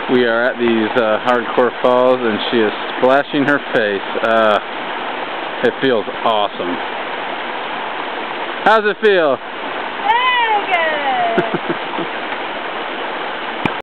We are at these hardcore falls, and she is splashing her face. It feels awesome. How's it feel? Very good.